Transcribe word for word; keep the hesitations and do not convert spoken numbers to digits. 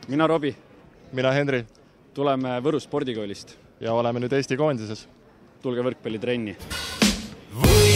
Mina Robi. Mina Henri. Tuleme Võru spordikoolist. Ja oleme nüüd Eesti koondises. Tulge võrkpallitrenni. Või